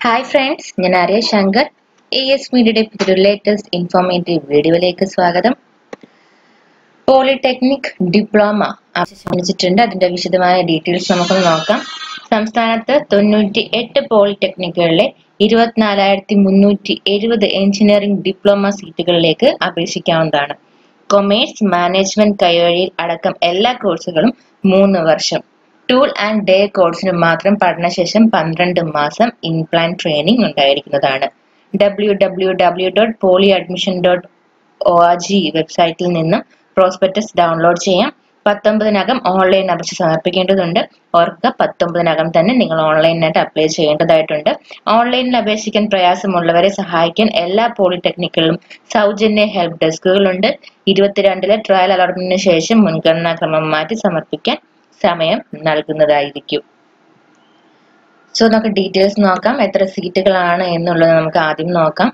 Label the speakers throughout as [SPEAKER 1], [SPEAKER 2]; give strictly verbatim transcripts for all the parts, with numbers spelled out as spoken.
[SPEAKER 1] Hi friends, ഞാൻ Arya Shankar A S മീഡിയയുടെ പുതിയ ലേറ്റസ്റ്റ് ഇൻഫോർമേറ്റീവ് വീഡിയോയിലേക്ക് സ്വാഗതം. പോളിടെക്നിക് ഡിപ്ലോമ ആരംഭിച്ചിട്ടുണ്ട്. അതിന്റെ വിശദമായ ഡീറ്റെയിൽസ് നമുക്ക് നോക്കാം. സംസ്ഥാനത്ത് തൊണ്ണൂറ്റി എട്ട് പോളിടെക്നിക്കുകളിലെ ഇരുപത്തിനാലായിരത്തി മുന്നൂറ്റി എഴുപത് എഞ്ചിനീയറിംഗ് ഡിപ്ലോമ സീറ്റുകളിലേക്ക് അപേക്ഷിക്കാവുന്നതാണ്. കൊമേഴ്സ്, മാനേജ്മെന്റ്, കൈവഴിയിൽ അടക്കം എല്ലാ കോഴ്സുകളും മൂന്ന് വർഷം. ടൂൾ ആൻഡ് ഡേ കോഴ്സിന് മാത്രം പഠനശേഷം പന്ത്രണ്ട് മാസം ഇൻപ്ലാൻ ട്രെയിനിങ് ഉണ്ടായിരിക്കുന്നതാണ്. W W W dot poly admission dot O R G വെബ്സൈറ്റിൽ നിന്നും പ്രോസ്പെക്ടസ് ഡൗൺലോഡ് ചെയ്യാം. പത്തൊമ്പതിനകം ഓൺലൈൻ അപേക്ഷ സമർപ്പിക്കേണ്ടതുണ്ട്. ഓർക്കുക, പത്തൊമ്പതിനകം തന്നെ നിങ്ങൾ ഓൺലൈനായിട്ട് അപ്ലൈ ചെയ്യേണ്ടതായിട്ടുണ്ട്. ഓൺലൈനിൽ അപേക്ഷിക്കാൻ പ്രയാസമുള്ളവരെ സഹായിക്കാൻ എല്ലാ പോളിടെക്നിക്കുകളിലും സൗജന്യ ഹെൽപ്പ് ഡെസ്കുകളുണ്ട്. ഇരുപത്തിരണ്ടിലെ ട്രയൽ അലോട്ട്മെന്റിന് ശേഷം മുൻഗണനാ ക്രമം മാറ്റി സമർപ്പിക്കാൻ സമയം നൽകുന്നതായിരിക്കും. സോ നമുക്ക് ഡീറ്റെയിൽസ് നോക്കാം. എത്ര സീറ്റുകളാണ് എന്നുള്ളത് നമുക്ക് ആദ്യം നോക്കാം.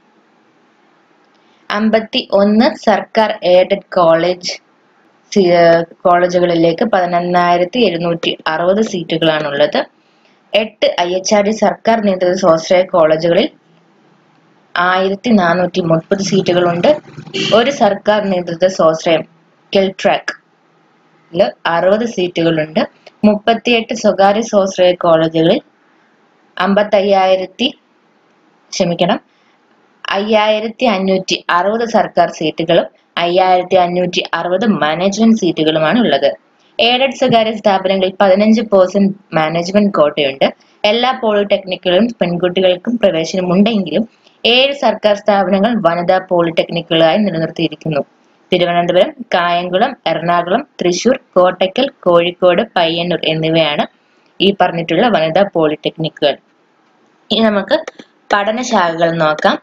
[SPEAKER 1] അമ്പത്തി ഒന്ന് സർക്കാർ എയ്ഡഡ് കോളേജ് കോളേജുകളിലേക്ക് പതിനൊന്നായിരത്തി എഴുന്നൂറ്റി അറുപത് സീറ്റുകളാണുള്ളത്. എട്ട് ഐ എച്ച് ആർ ഡി സർക്കാർ നിയന്ത്രിത സ്വാശ്രയ കോളേജുകളിൽ ആയിരത്തി നാനൂറ്റി മുപ്പത് സീറ്റുകളുണ്ട്. ഒരു സർക്കാർ നിയന്ത്രിത സ്വാശ്രയം കെൽട്രാക്ക് അറുപത് സീറ്റുകളുണ്ട്. മുപ്പത്തിയെട്ട് സ്വകാര്യ സ്വാശ്രയ കോളേജുകളിൽ അമ്പത്തി അയ്യായിരത്തി ക്ഷമിക്കണം അയ്യായിരത്തി അഞ്ഞൂറ്റി അറുപത് സർക്കാർ സീറ്റുകളും അയ്യായിരത്തി അഞ്ഞൂറ്റി അറുപത് മാനേജ്മെന്റ് സീറ്റുകളുമാണ് ഉള്ളത്. എയ്ഡഡ് സ്വകാര്യ സ്ഥാപനങ്ങളിൽ പതിനഞ്ച് പെർസെന്റ് മാനേജ്മെന്റ് കോട്ടയുണ്ട്. എല്ലാ പോളിടെക്നിക്കുകളിലും പെൺകുട്ടികൾക്കും പ്രവേശനമുണ്ടെങ്കിലും ഏഴ് സർക്കാർ സ്ഥാപനങ്ങൾ വനിതാ പോളിടെക്നിക്കുകളായി നിലനിർത്തിയിരിക്കുന്നു. തിരുവനന്തപുരം, കായംകുളം, എറണാകുളം, തൃശൂർ, കോട്ടയ്ക്കൽ, കോഴിക്കോട്, പയ്യന്നൂർ എന്നിവയാണ് ഈ പറഞ്ഞിട്ടുള്ള വനിതാ പോളിടെക്നിക്കുകൾ. ഇനി നമുക്ക് പഠനശാഖകൾ നോക്കാം.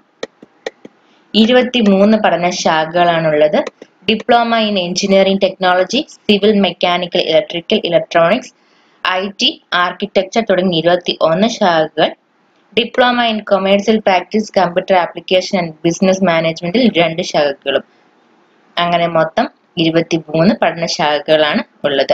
[SPEAKER 1] ഇരുപത്തി മൂന്ന് പഠനശാഖകളാണുള്ളത്. Diploma in engineering technology, civil, mechanical, electrical, electronics, I T, architecture തുടങ്ങി ഇരുപത്തി ഒന്ന് ശാഖകൾ. Diploma in commercial practice, computer application and business മാനേജ്മെന്റിൽ രണ്ട് ശാഖകളും. അങ്ങനെ മൊത്തം ഇരുപത്തി മൂന്ന് പഠനശാഖകളാണ് ഉള്ളത്.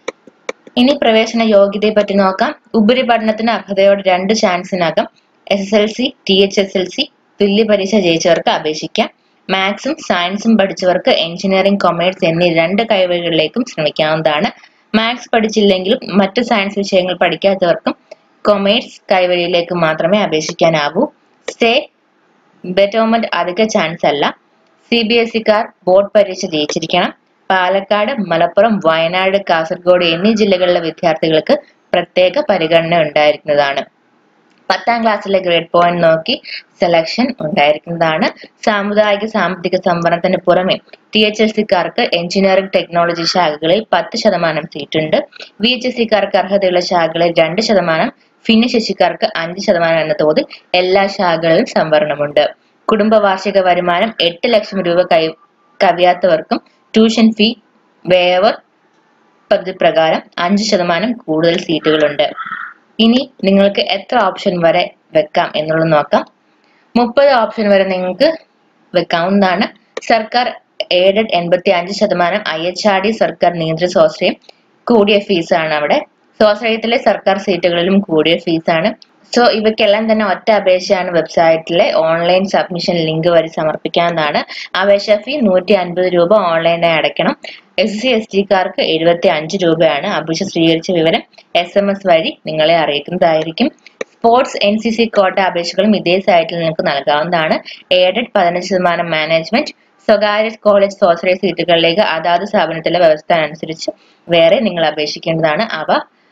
[SPEAKER 1] ഇനി പ്രവേശന യോഗ്യതയെ പറ്റി നോക്കാം. ഉപരിപഠനത്തിന് അർഹതയോടെ രണ്ട് ചാൻസിനകം S S L C, T H S L C തുല്യ പരീക്ഷ ജയിച്ചവർക്ക് അപേക്ഷിക്കാം. മാത്സും സയൻസും പഠിച്ചവർക്ക് എഞ്ചിനീയറിംഗ്, കൊമേഴ്സ് എന്നീ രണ്ട് കൈവഴികളിലേക്കും ശ്രമിക്കാവുന്നതാണ്. മാത്സ് പഠിച്ചില്ലെങ്കിലും മറ്റ് സയൻസ് വിഷയങ്ങൾ പഠിക്കാത്തവർക്കും കൊമേഴ്സ് കൈവഴിയിലേക്ക് മാത്രമേ അപേക്ഷിക്കാനാവൂ. സ്റ്റേ ബെറ്റോമെന്റ് അധിക ചാൻസ് അല്ല. സി ബി എസ് ഇക്കാർ ബോർഡ് പരീക്ഷ ജയിച്ചിരിക്കണം. പാലക്കാട്, മലപ്പുറം, വയനാട്, കാസർഗോഡ് എന്നീ ജില്ലകളിലെ വിദ്യാർത്ഥികൾക്ക് പ്രത്യേക പരിഗണന ഉണ്ടായിരിക്കുന്നതാണ്. പത്താം ക്ലാസ്സിലെ ഗ്രേഡ് പോയിന്റ് നോക്കി സെലക്ഷൻ ഉണ്ടായിരിക്കുന്നതാണ്. സാമുദായിക സാമ്പത്തിക സംവരണത്തിന് പുറമെ ടി എച്ച് എസ് സിക്കാർക്ക് എഞ്ചിനീയറിംഗ് ടെക്നോളജി ശാഖകളിൽ പത്ത് ശതമാനം സീറ്റുണ്ട്. വി എച്ച് എസ് സിക്കാർക്ക് അർഹതയുള്ള ശാഖകളിൽ രണ്ട് ശതമാനം, ഭിന്നശേഷിക്കാർക്ക് അഞ്ച് ശതമാനം എന്ന തോതിൽ എല്ലാ ശാഖകളിലും സംവരണമുണ്ട്. കുടുംബ വാർഷിക വരുമാനം എട്ട് ലക്ഷം രൂപ കൈ കവിയാത്തവർക്കും ട്യൂഷൻ ഫീ വേവർ പദ്ധതി പ്രകാരം അഞ്ച് ശതമാനം കൂടുതൽ സീറ്റുകളുണ്ട്. ഇനി നിങ്ങൾക്ക് എത്ര ഓപ്ഷൻ വരെ വെക്കാം എന്നുള്ളത് നോക്കാം. മുപ്പത് ഓപ്ഷൻ വരെ നിങ്ങൾക്ക് വെക്കാവുന്നതാണ്. സർക്കാർ എയ്ഡഡ് എൺപത്തി അഞ്ച് ശതമാനം, ഐ എച്ച് ആർ ഡി സർക്കാർ നിയന്ത്രിത സ്വാശ്രയം കൂടിയ ഫീസാണ് അവിടെ. സ്വാശ്രയത്തിലെ സർക്കാർ സീറ്റുകളിലും കൂടിയ ഫീസാണ്. സോ ഇവയ്ക്കെല്ലാം തന്നെ ഒറ്റ അപേക്ഷയാണ് വെബ്സൈറ്റിലെ ഓൺലൈൻ സബ്മിഷൻ ലിങ്ക് വഴി സമർപ്പിക്കാവുന്നതാണ്. അപേക്ഷ ഫീ നൂറ്റി അൻപത് രൂപ ഓൺലൈനായി അടയ്ക്കണം. എസ് സി എസ് ടിക്കാർക്ക് എഴുപത്തി അഞ്ച് രൂപയാണ്. അപേക്ഷ സ്വീകരിച്ച വിവരം എസ് എം എസ് വഴി നിങ്ങളെ അറിയിക്കുന്നതായിരിക്കും. Sports, N C C quota അപേക്ഷകളും ഇതേ സൈറ്റിൽ നിങ്ങൾക്ക് നൽകാവുന്നതാണ്. എയ്ഡഡ് പതിനഞ്ച് ശതമാനം മാനേജ്മെന്റ്, സ്വകാര്യ കോളേജ് സ്വാശ്രയ സീറ്റുകളിലേക്ക് അതാത് സ്ഥാപനത്തിലെ വ്യവസ്ഥ അനുസരിച്ച് വേറെ നിങ്ങൾ അപേക്ഷിക്കേണ്ടതാണ്. അവ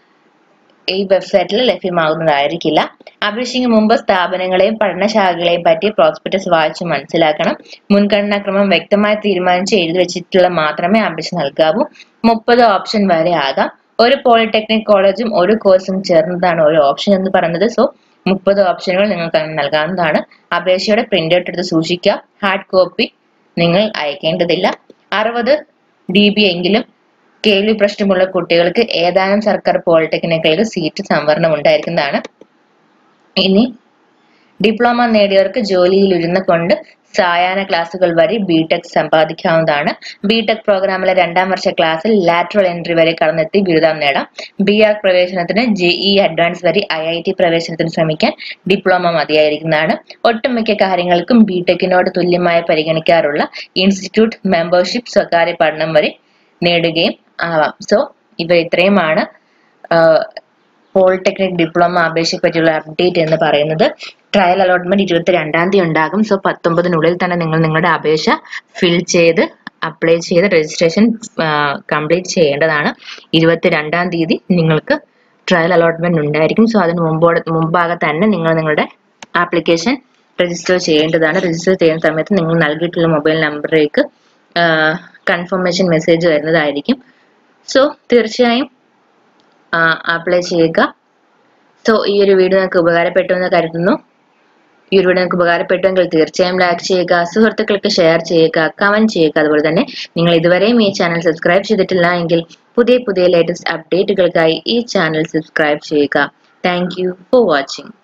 [SPEAKER 1] ഈ വെബ്സൈറ്റിൽ ലഭ്യമാകുന്നതായിരിക്കില്ല. അപേക്ഷിക്കും മുമ്പ് സ്ഥാപനങ്ങളെയും പഠനശാഖകളെയും പറ്റി പ്രോസ്പെക്ടസ് വായിച്ച് മനസ്സിലാക്കണം. മുൻഗണനാ ക്രമം വ്യക്തമായി തീരുമാനിച്ച് എഴുതി വെച്ചിട്ടുള്ള മാത്രമേ അപേക്ഷ നൽകാവൂ. മുപ്പത് ഓപ്ഷൻ വരെ ആകാം. ഒരു പോളിടെക്നിക് കോളേജും ഒരു കോഴ്സും ചേർന്നതാണ് ഒരു ഓപ്ഷൻ എന്ന് പറയുന്നത്. സോ മുപ്പത് ഓപ്ഷനുകൾ നിങ്ങൾക്ക് നൽകാവുന്നതാണ്. അപേക്ഷയുടെ പ്രിന്റ് ഔട്ട് എടുത്ത് സൂക്ഷിക്കുക. ഹാർഡ് കോപ്പി നിങ്ങൾ അയക്കേണ്ടതില്ല. അറുപത് ഡി ബി എങ്കിലും കേൾവി പ്രശ്നമുള്ള കുട്ടികൾക്ക് ഏതാനും സർക്കാർ പോളിടെക്നിക്കുകളിൽ സീറ്റ് സംവരണം ഉണ്ടായിരിക്കുന്നതാണ്. ഇനി ഡിപ്ലോമ നേടിയവർക്ക് ജോലിയിൽ ഇരുന്ന് കൊണ്ട് സായാഹ്ന ക്ലാസുകൾ വഴി ബിടെക് സമ്പാദിക്കാവുന്നതാണ്. ബിടെക് പ്രോഗ്രാമിലെ രണ്ടാം വർഷ ക്ലാസ്സിൽ ലാറ്ററൽ എൻട്രി വരെ കടന്നെത്തി ബിരുദം നേടാം. ബി ആർ പ്രവേശനത്തിന് ജെഇ അഡ്വാൻസ് വഴി ഐ ഐ ടി പ്രവേശനത്തിന് ശ്രമിക്കാൻ ഡിപ്ലോമ മതിയായിരിക്കുന്നതാണ്. ഒട്ടുമിക്ക കാര്യങ്ങൾക്കും ബിടെക്കിനോട് തുല്യമായി പരിഗണിക്കാറുള്ള ഇൻസ്റ്റിറ്റ്യൂട്ട് മെമ്പർഷിപ്പ് സ്വകാര്യ പഠനം വരെ നേടുകയും ആവാം. സോ ഇവ ഇത്രയുമാണ് പോളിടെക്നിക് ഡിപ്ലോമ അപേക്ഷയെ പറ്റിയുള്ള അപ്ഡേറ്റ് എന്ന് പറയുന്നത്. ട്രയൽ അലോട്ട്മെന്റ് ഇരുപത്തി രണ്ടാം തീയതി ഉണ്ടാകും. സോ പത്തൊമ്പതിനുള്ളിൽ തന്നെ നിങ്ങൾ നിങ്ങളുടെ അപേക്ഷ ഫിൽ ചെയ്ത് അപ്ലൈ ചെയ്ത് രജിസ്ട്രേഷൻ കംപ്ലീറ്റ് ചെയ്യേണ്ടതാണ്. ഇരുപത്തി രണ്ടാം തീയതി നിങ്ങൾക്ക് ട്രയൽ അലോട്ട്മെന്റ് ഉണ്ടായിരിക്കും. സോ അതിന് മുമ്പോടെ മുമ്പാകെ തന്നെ നിങ്ങൾ നിങ്ങളുടെ ആപ്ലിക്കേഷൻ രജിസ്റ്റർ ചെയ്യേണ്ടതാണ്. രജിസ്റ്റർ ചെയ്യുന്ന സമയത്ത് നിങ്ങൾ നൽകിയിട്ടുള്ള മൊബൈൽ നമ്പറിലേക്ക് കൺഫർമേഷൻ മെസ്സേജ് വരുന്നതായിരിക്കും. സോ തീർച്ചയായും അപ്ലൈ ചെയ്യുക. സോ ഈ ഒരു വീഡിയോ നിങ്ങൾക്ക് ഉപകാരപ്പെട്ടു എന്ന് കരുതുന്നു. ഈ ഒരു വീഡിയോ നിങ്ങൾക്ക് ഉപകാരപ്പെട്ടുവെങ്കിൽ തീർച്ചയായും ലൈക്ക് ചെയ്യുക, സുഹൃത്തുക്കൾക്ക് ഷെയർ ചെയ്യുക, കമന്റ് ചെയ്യുക. അതുപോലെ തന്നെ നിങ്ങൾ ഇതുവരെയും ഈ ചാനൽ സബ്സ്ക്രൈബ് ചെയ്തിട്ടില്ല എങ്കിൽ പുതിയ പുതിയ ലേറ്റസ്റ്റ് അപ്ഡേറ്റുകൾക്കായി ഈ ചാനൽ സബ്സ്ക്രൈബ് ചെയ്യുക. Thank you for watching.